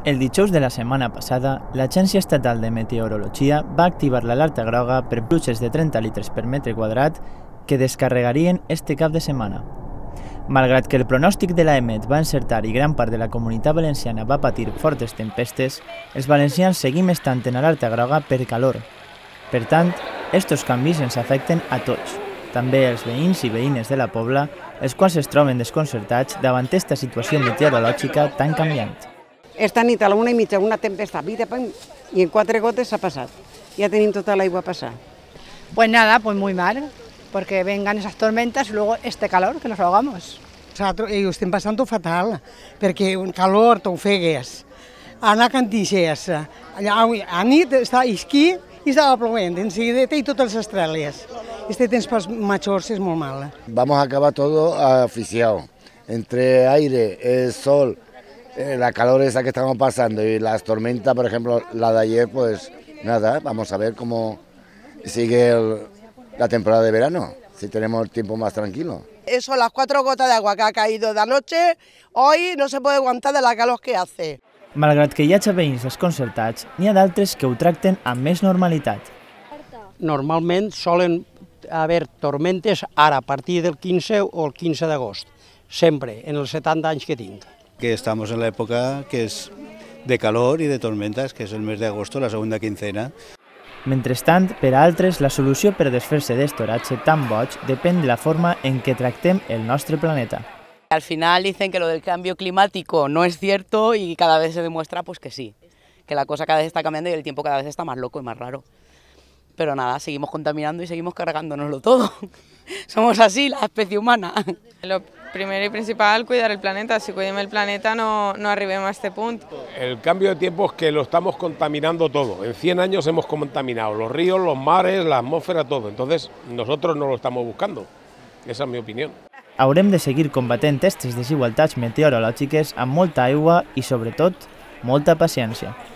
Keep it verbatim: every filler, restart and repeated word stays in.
El dijous de la setmana passada, l'Agència Estatal de Meteorologia va activar l'alerta groga per pluges de trenta litres per metre quadrat que descarregarien este cap de setmana. Malgrat que el pronòstic de l'A E M E T va encertar i gran part de la Comunitat Valenciana va patir fortes tempestes, els valencians seguim estant en alerta groga per calor. Per tant, estos canvis ens afecten a tots, també els veïns i veïnes de la Pobla, els quals es troben desconcertats davant esta situació meteorològica tan canviant. Esta nit a la una i mitja una tempesta i en quatre gotes s'ha passat. Ya tenim tota l'aigua a passar. Pues nada, pues muy mal, porque vengan esas tormentas y luego este calor, que nos ahogamos. Ho estem passant fatal, perquè un calor t'ofegues, anar cantixes, a nit està esquí i estava plovent, en seguida i totes les estrelles. Este temps pels majors és molt mal. Vamos a acabar todo asfixiado, entre aire, el sol, la calor esa que estamos pasando y las tormentas, por ejemplo, la de ayer, pues nada, vamos a ver cómo sigue el, la temporada de verano, si tenemos el tiempo más tranquilo. Eso, las cuatro gotas de agua que ha caído de anoche, hoy no se puede aguantar de la calor que hace. Malgrat que hi hagi veïns desconcertats, n'hi ha d'altres que ho tracten amb més normalitat. Normalment solen haver tormentes ara, a partir del quinze o el quinze d'agost, sempre, en els setanta anys que tinc. Que estamos en la época que es de calor y de tormentas, que es el mes de agosto, la segunda quincena. Mentrestant, per a altres, la solució per desfer-se d'est oratge tan boig depèn de la forma en què tractem el nostre planeta. Al final dicen que lo del cambio climático no es cierto y cada vez se demuestra pues que sí, que la cosa cada vez está cambiando y el tiempo cada vez está más loco y más raro. Pero nada, seguimos contaminando y seguimos cargándonoslo todo. Somos así, la especie humana. Lo primero y principal, cuidar el planeta. Si cuidemos el planeta no, no arribemos a este punto. El cambio de tiempo es que lo estamos contaminando todo. En cien años hemos contaminado los ríos, los mares, la atmósfera, todo. Entonces nosotros no lo estamos buscando. Esa es mi opinión. Haurem de seguir combatent aquestes desigualtats meteorològiques amb molta aigua i, sobretot, molta paciència.